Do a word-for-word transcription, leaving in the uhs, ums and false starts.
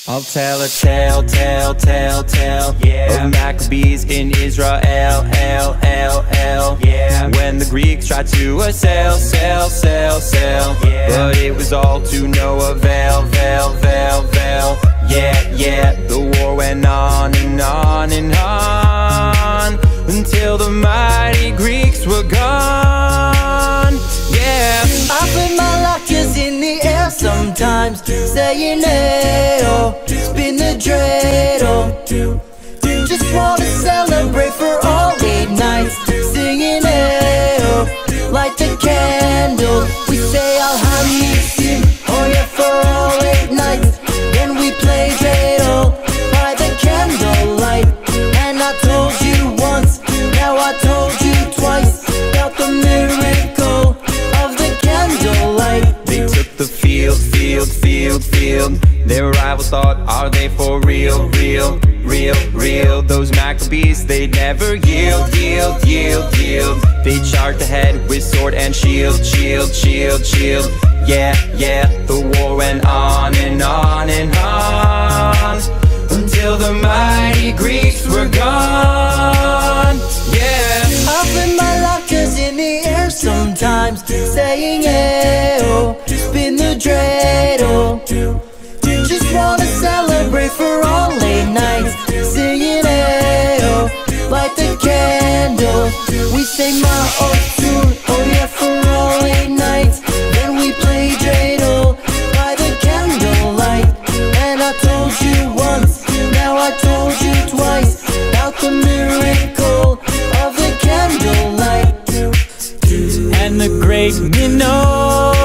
I'll tell a tale, tale, tale, tale, yeah, of Maccabees in Israel, L, L, L, yeah. When the Greeks tried to assail, sail, sail, sail, yeah. But it was all to no avail, veil, veil, veil. Yeah, yeah, the war went on and on and on until the mighty Greeks were gone. Yeah, I put my lockers in the air sometimes, saying hey oh, spin the dreidel. Just wanna celebrate for all eight nights, singing hey oh, light the candle. We say Alhamdulillah, oh yeah, for all eight nights. Then we play dreidel by the candlelight. And I told you once, now I told you twice, about the miracle of the candlelight. They took the field, field, field, field. Their rivals thought, are they for real, real, real, real? Those Maccabees, they'd never yield, yield, yield, yield. They charged ahead with sword and shield, shield, shield, shield. Yeah, yeah, the war went on and on and on until the mighty Greeks were gone. Yeah, I put my lockers in the air sometimes, saying hey oh, spin the dreidel. Just wanna celebrate for all eight nights, singing hey oh, light the candle. We say ma'otur, oh yeah, for all eight nights. Then we play dreidel by the candlelight. And I told you once, now I told you twice, about the miracle of the candlelight. and the great minnow